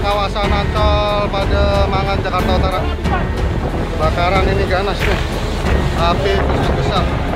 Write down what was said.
kawasan Ancol, Pademangan, Jakarta Utara. Kebakaran ini ganas nih, api terus besar.